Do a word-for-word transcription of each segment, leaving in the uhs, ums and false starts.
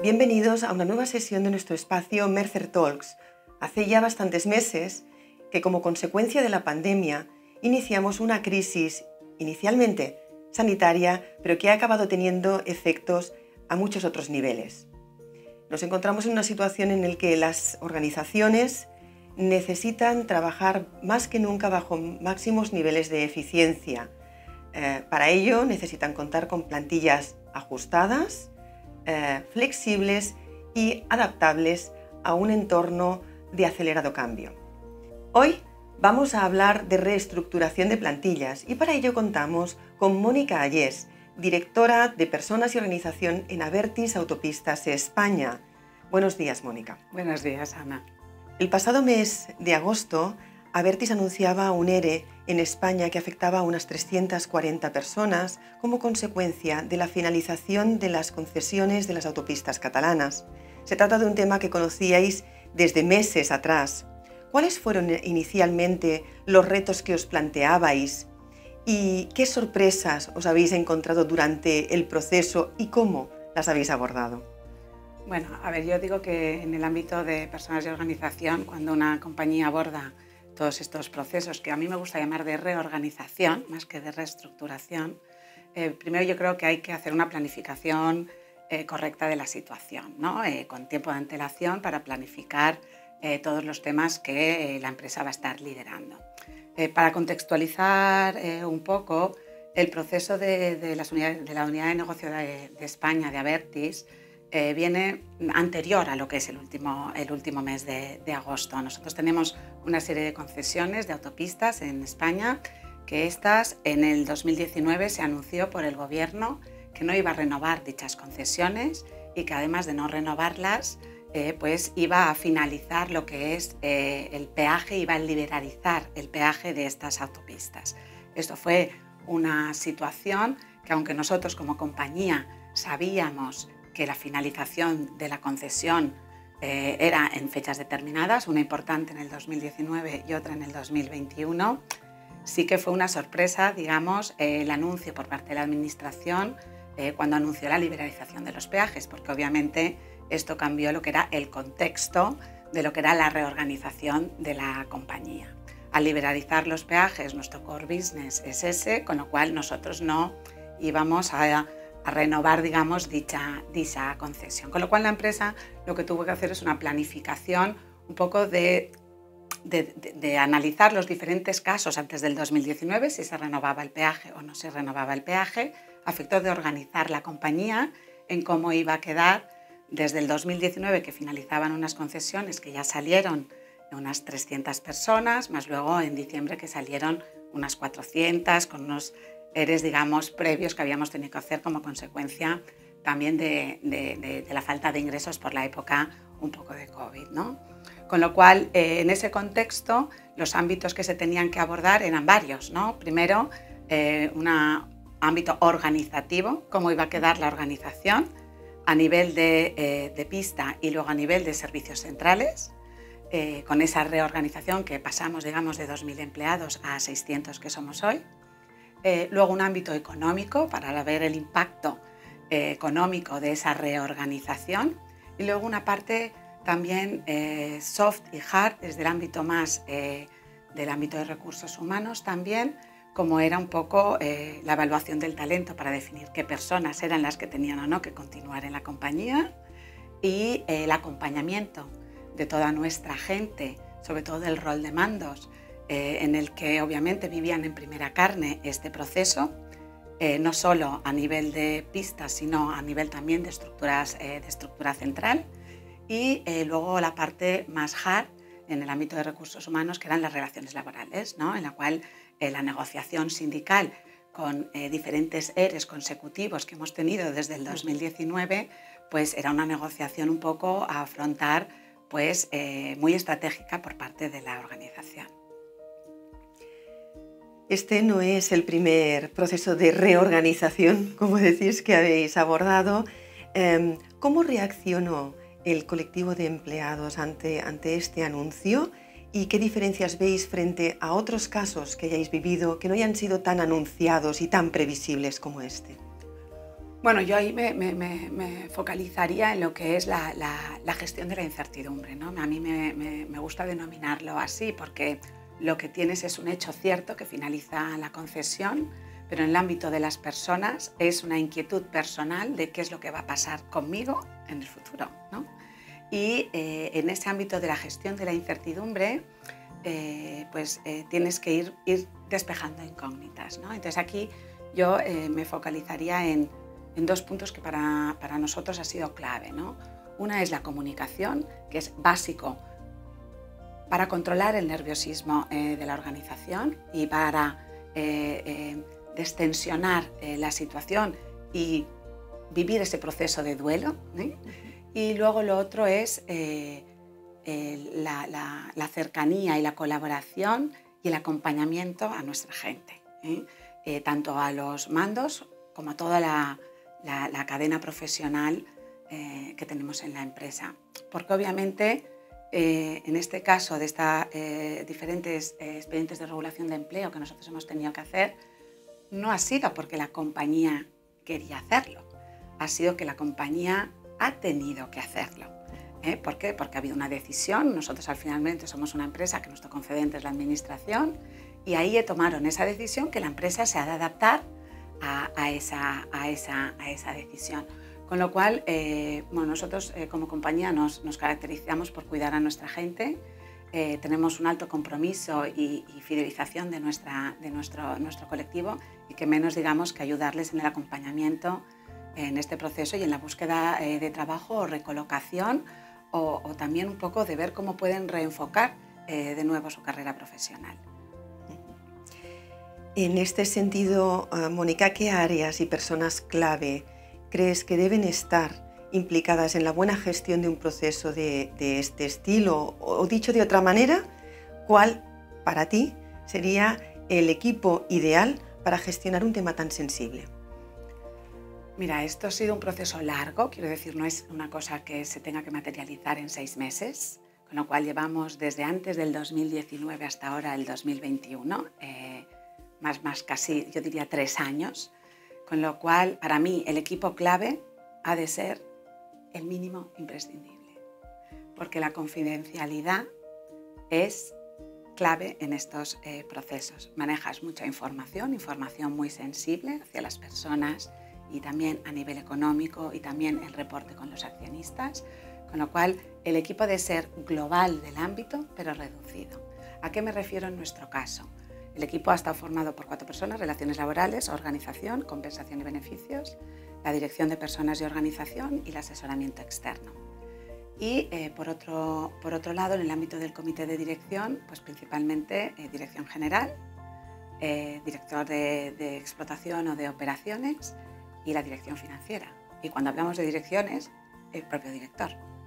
Bienvenidos a una nueva sesión de nuestro espacio Mercer Talks. Hace ya bastantes meses que, como consecuencia de la pandemia, iniciamos una crisis inicialmente sanitaria, pero que ha acabado teniendo efectos a muchos otros niveles. Nos encontramos en una situación en la que las organizaciones necesitan trabajar más que nunca bajo máximos niveles de eficiencia. Eh, para ello necesitan contar con plantillas ajustadas, eh, flexibles y adaptables a un entorno de acelerado cambio. Hoy vamos a hablar de reestructuración de plantillas y para ello contamos con Mónica Ayés, directora de Personas y Organización en Abertis Autopistas España. Buenos días, Mónica. Buenos días, Ana. El pasado mes de agosto, Abertis anunciaba un ERE en España que afectaba a unas trescientas cuarenta personas como consecuencia de la finalización de las concesiones de las autopistas catalanas. Se trata de un tema que conocíais desde meses atrás. ¿Cuáles fueron inicialmente los retos que os planteabais y qué sorpresas os habéis encontrado durante el proceso y cómo las habéis abordado? Bueno, a ver, yo digo que en el ámbito de personas y organización, cuando una compañía aborda todos estos procesos que a mí me gusta llamar de reorganización, más que de reestructuración, eh, primero yo creo que hay que hacer una planificación eh, correcta de la situación, ¿no? Eh, con tiempo de antelación para planificar eh, todos los temas que eh, la empresa va a estar liderando. Eh, para contextualizar eh, un poco, el proceso de, de, las unidades, de la unidad de negocio de, de España, de Abertis, Eh, viene anterior a lo que es el último, el último mes de, de agosto. Nosotros tenemos una serie de concesiones de autopistas en España que estas en el dos mil diecinueve se anunció por el gobierno que no iba a renovar dichas concesiones y que además de no renovarlas eh, pues iba a finalizar lo que es eh, el peaje, iba a liberalizar el peaje de estas autopistas. Esto fue una situación que, aunque nosotros como compañía sabíamos que la finalización de la concesión eh, era en fechas determinadas, una importante en el dos mil diecinueve y otra en el dos mil veintiuno, sí que fue una sorpresa, digamos, eh, el anuncio por parte de la Administración eh, cuando anunció la liberalización de los peajes, porque obviamente esto cambió lo que era el contexto de lo que era la reorganización de la compañía. Al liberalizar los peajes, nuestro core business es ese, con lo cual nosotros no íbamos a a renovar, digamos, dicha, dicha concesión. Con lo cual la empresa lo que tuvo que hacer es una planificación un poco de, de, de, de analizar los diferentes casos antes del dos mil diecinueve, si se renovaba el peaje o no se renovaba el peaje, a efecto de organizar la compañía en cómo iba a quedar desde el dos mil diecinueve, que finalizaban unas concesiones que ya salieron de unas trescientas personas, más luego en diciembre que salieron unas cuatrocientas, con unos eres, digamos, previos que habíamos tenido que hacer como consecuencia también de, de, de, de la falta de ingresos por la época un poco de COVID, ¿no? Con lo cual, eh, en ese contexto, los ámbitos que se tenían que abordar eran varios, ¿no? Primero, eh, un ámbito organizativo, cómo iba a quedar la organización a nivel de, eh, de pista y luego a nivel de servicios centrales, eh, con esa reorganización que pasamos, digamos, de dos mil empleados a seiscientos que somos hoy. Eh, luego un ámbito económico para ver el impacto eh, económico de esa reorganización y luego una parte también eh, soft y hard desde el ámbito más eh, del ámbito de recursos humanos también, como era un poco eh, la evaluación del talento para definir qué personas eran las que tenían o no que continuar en la compañía y eh, el acompañamiento de toda nuestra gente, sobre todo del rol de mandos, Eh, en el que obviamente vivían en primera carne este proceso, eh, no solo a nivel de pistas, sino a nivel también de, estructuras, eh, de estructura central, y eh, luego la parte más hard en el ámbito de recursos humanos, que eran las relaciones laborales, ¿no? En la cual eh, la negociación sindical con eh, diferentes eres consecutivos que hemos tenido desde el dos mil diecinueve, pues era una negociación un poco a afrontar, pues, eh, muy estratégica por parte de la organización. Este no es el primer proceso de reorganización, como decís, que habéis abordado. ¿Cómo reaccionó el colectivo de empleados ante, ante este anuncio y qué diferencias veis frente a otros casos que hayáis vivido que no hayan sido tan anunciados y tan previsibles como este? Bueno, yo ahí me, me, me, me focalizaría en lo que es la, la, la gestión de la incertidumbre, ¿no? A mí me, me, me gusta denominarlo así porque lo que tienes es un hecho cierto que finaliza la concesión, pero en el ámbito de las personas es una inquietud personal de qué es lo que va a pasar conmigo en el futuro, ¿no? Y eh, en ese ámbito de la gestión de la incertidumbre, eh, pues eh, tienes que ir, ir despejando incógnitas, ¿no? Entonces aquí yo eh, me focalizaría en en dos puntos que para, para nosotros ha sido clave, ¿no? Una es la comunicación, que es básico para controlar el nerviosismo eh, de la organización y para eh, eh, destensionar eh, la situación y vivir ese proceso de duelo, ¿eh? Y luego lo otro es eh, eh, la, la, la cercanía y la colaboración y el acompañamiento a nuestra gente, ¿eh? Eh, tanto a los mandos como a toda la La, la cadena profesional eh, que tenemos en la empresa. Porque obviamente eh, en este caso de estos eh, diferentes eh, expedientes de regulación de empleo que nosotros hemos tenido que hacer, no ha sido porque la compañía quería hacerlo, ha sido que la compañía ha tenido que hacerlo. ¿Eh? ¿Por qué? Porque ha habido una decisión, nosotros al finalmente somos una empresa que nuestro concedente es la administración y ahí tomaron esa decisión que la empresa se ha de adaptar A, a, esa, a, esa, a esa decisión. Con lo cual, eh, bueno, nosotros eh, como compañía nos, nos caracterizamos por cuidar a nuestra gente, eh, tenemos un alto compromiso y, y fidelización de, nuestra, de nuestro, nuestro colectivo y que menos digamos que ayudarles en el acompañamiento en este proceso y en la búsqueda eh, de trabajo o recolocación o, o también un poco de ver cómo pueden reenfocar eh, de nuevo su carrera profesional. En este sentido, Mónica, ¿qué áreas y personas clave crees que deben estar implicadas en la buena gestión de un proceso de, de este estilo? O dicho de otra manera, ¿cuál para ti sería el equipo ideal para gestionar un tema tan sensible? Mira, esto ha sido un proceso largo, quiero decir, no es una cosa que se tenga que materializar en seis meses, con lo cual llevamos desde antes del dos mil diecinueve hasta ahora el dos mil veintiuno, eh, Más, más casi, yo diría, tres años, con lo cual, para mí, el equipo clave ha de ser el mínimo imprescindible, porque la confidencialidad es clave en estos eh, procesos. Manejas mucha información, información muy sensible hacia las personas y también a nivel económico y también el reporte con los accionistas, con lo cual el equipo ha de ser global del ámbito, pero reducido. ¿A qué me refiero en nuestro caso? El equipo ha estado formado por cuatro personas: relaciones laborales, organización, compensación y beneficios, la dirección de personas y organización y el asesoramiento externo. Y eh, por, otro, por otro lado, en el ámbito del comité de dirección, pues principalmente eh, dirección general, eh, director de, de explotación o de operaciones y la dirección financiera. Y cuando hablamos de direcciones, el propio director.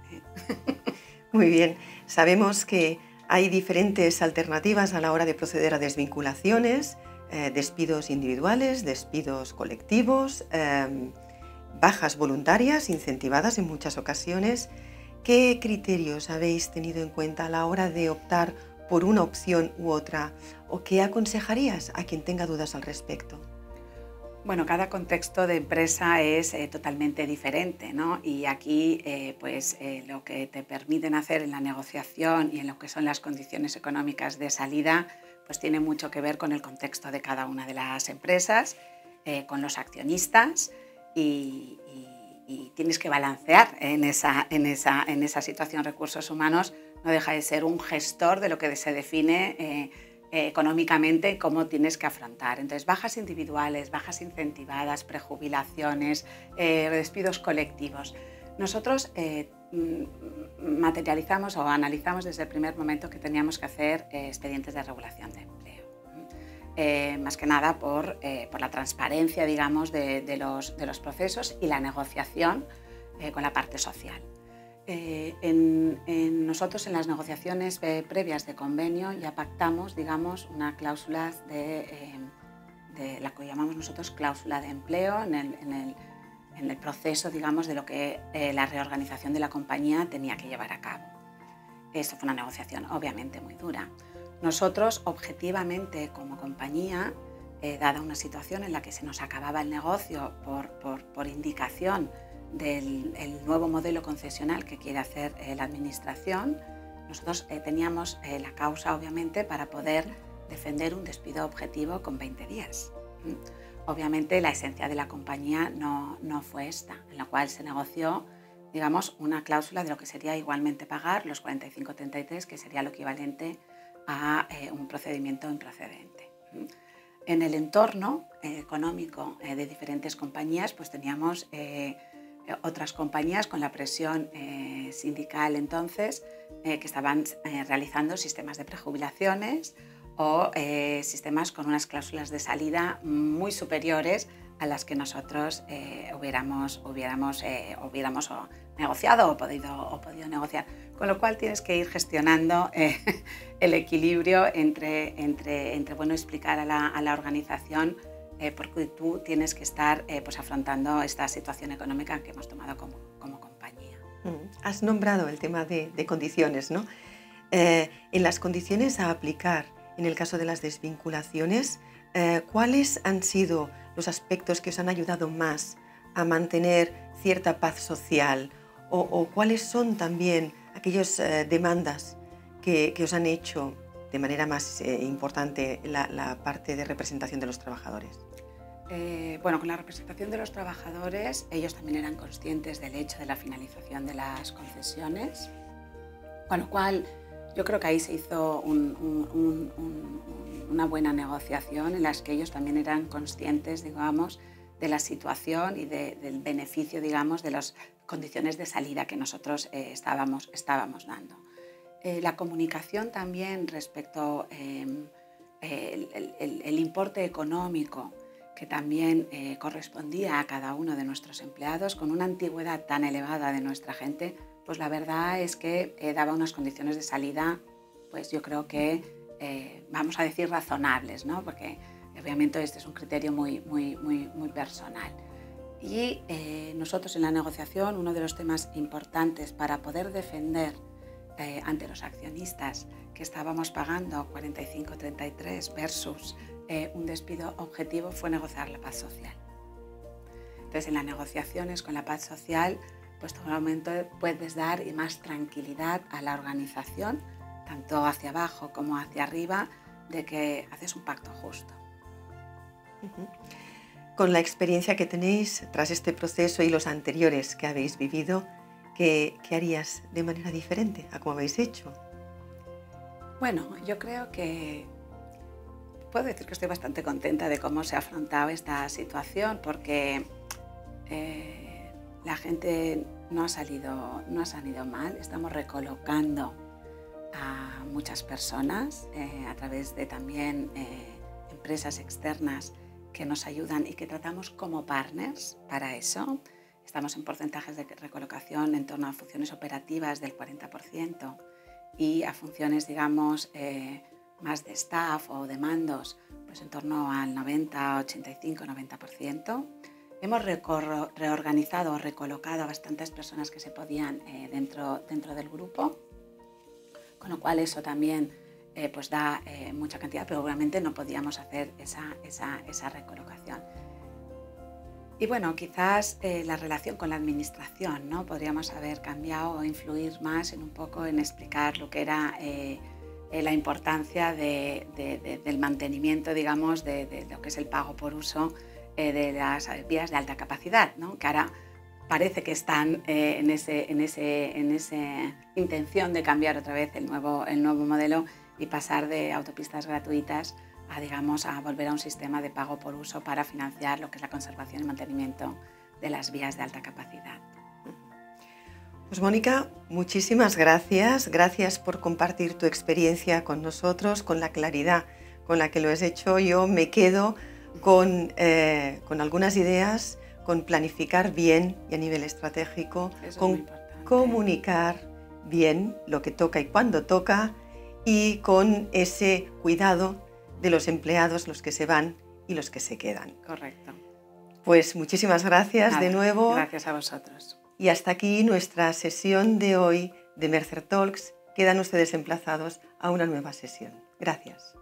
Muy bien, sabemos que hay diferentes alternativas a la hora de proceder a desvinculaciones, eh, despidos individuales, despidos colectivos, eh, bajas voluntarias incentivadas en muchas ocasiones. ¿Qué criterios habéis tenido en cuenta a la hora de optar por una opción u otra? ¿O qué aconsejarías a quien tenga dudas al respecto? Bueno, cada contexto de empresa es eh, totalmente diferente, ¿no? Y aquí eh, pues, eh, lo que te permiten hacer en la negociación y en lo que son las condiciones económicas de salida pues tiene mucho que ver con el contexto de cada una de las empresas, eh, con los accionistas y, y, y tienes que balancear en esa, en, esa, en esa situación. Recursos humanos no deja de ser un gestor de lo que se define eh, Eh, económicamente cómo tienes que afrontar. Entonces, bajas individuales, bajas incentivadas, prejubilaciones, eh, despidos colectivos. Nosotros eh, materializamos o analizamos desde el primer momento que teníamos que hacer eh, expedientes de regulación de empleo. Eh, más que nada por, eh, por la transparencia, digamos, de, de, los, de los procesos y la negociación eh, con la parte social. Eh, en, en nosotros en las negociaciones eh, previas de convenio ya pactamos, digamos, una cláusula de, eh, de la que llamamos nosotros cláusula de empleo en el, en el, en el proceso, digamos, de lo que eh, la reorganización de la compañía tenía que llevar a cabo. Esto fue una negociación obviamente muy dura. Nosotros, objetivamente, como compañía, eh, dada una situación en la que se nos acababa el negocio por, por, por indicación del el nuevo modelo concesional que quiere hacer eh, la Administración, nosotros eh, teníamos eh, la causa, obviamente, para poder defender un despido objetivo con veinte días. ¿Mm? Obviamente, la esencia de la compañía no, no fue esta, en la cual se negoció, digamos, una cláusula de lo que sería igualmente pagar los cuarenta y cinco treinta y tres, que sería lo equivalente a eh, un procedimiento improcedente. ¿Mm? En el entorno eh, económico eh, de diferentes compañías, pues teníamos eh, otras compañías con la presión eh, sindical entonces eh, que estaban eh, realizando sistemas de prejubilaciones o eh, sistemas con unas cláusulas de salida muy superiores a las que nosotros eh, hubiéramos, hubiéramos, eh, hubiéramos o negociado o podido, o podido negociar. Con lo cual tienes que ir gestionando eh, el equilibrio entre, entre, entre bueno, explicar a la, a la organización Eh, porque tú tienes que estar eh, pues afrontando esta situación económica que hemos tomado como, como compañía. Has nombrado el tema de, de condiciones, ¿no? Eh, en las condiciones a aplicar, en el caso de las desvinculaciones, eh, ¿cuáles han sido los aspectos que os han ayudado más a mantener cierta paz social? ¿O, o cuáles son también aquellas eh, demandas que, que os han hecho de manera más eh, importante la, la parte de representación de los trabajadores? Eh, bueno, con la representación de los trabajadores, ellos también eran conscientes del hecho de la finalización de las concesiones, con lo cual yo creo que ahí se hizo un, un, un, un, una buena negociación en la que ellos también eran conscientes, digamos, de la situación y de, del beneficio, digamos, de las condiciones de salida que nosotros eh, estábamos, estábamos dando. Eh, la comunicación también respecto eh, el, el, el importe económico que también eh, correspondía a cada uno de nuestros empleados, con una antigüedad tan elevada de nuestra gente, pues la verdad es que eh, daba unas condiciones de salida, pues yo creo que, eh, vamos a decir, razonables, ¿no? Porque obviamente este es un criterio muy, muy, muy, muy personal. Y eh, nosotros en la negociación, uno de los temas importantes para poder defender eh, ante los accionistas que estábamos pagando cuarenta y cinco treinta y tres versus eh, un despido objetivo fue negociar la paz social. Entonces, en las negociaciones con la paz social, pues todo momento puedes dar más tranquilidad a la organización, tanto hacia abajo como hacia arriba, de que haces un pacto justo. Uh-huh. Con la experiencia que tenéis tras este proceso y los anteriores que habéis vivido, ¿qué, qué harías de manera diferente a como habéis hecho? Bueno, yo creo que puedo decir que estoy bastante contenta de cómo se ha afrontado esta situación, porque eh, la gente no ha salido, no ha salido mal. Estamos recolocando a muchas personas eh, a través de también eh, empresas externas que nos ayudan y que tratamos como partners para eso. Estamos en porcentajes de recolocación en torno a funciones operativas del cuarenta por ciento y a funciones, digamos, eh, más de staff o de mandos, pues en torno al noventa, ochenta y cinco, noventa por ciento. Hemos reorganizado o recolocado a bastantes personas que se podían eh, dentro, dentro del grupo, con lo cual eso también eh, pues da eh, mucha cantidad, pero obviamente no podíamos hacer esa, esa, esa recolocación. Y bueno, quizás eh, la relación con la administración, ¿no? Podríamos haber cambiado o influir más en un poco en explicar lo que era eh, eh, la importancia de, de, de, del mantenimiento, digamos, de, de lo que es el pago por uso eh, de las vías de alta capacidad, ¿no? Que ahora parece que están eh, en ese, en ese, en ese intención de cambiar otra vez el nuevo, el nuevo modelo y pasar de autopistas gratuitas a, digamos, a volver a un sistema de pago por uso para financiar lo que es la conservación y mantenimiento de las vías de alta capacidad. Pues Mónica, muchísimas gracias. Gracias por compartir tu experiencia con nosotros, con la claridad con la que lo has hecho. Yo me quedo con, eh, con algunas ideas, con planificar bien y a nivel estratégico, con comunicar bien lo que toca y cuándo toca, y con ese cuidado de los empleados, los que se van y los que se quedan. Correcto. Pues muchísimas gracias Nada, de nuevo. Gracias a vosotros. Y hasta aquí nuestra sesión de hoy de Mercer Talks. Quedan ustedes emplazados a una nueva sesión. Gracias.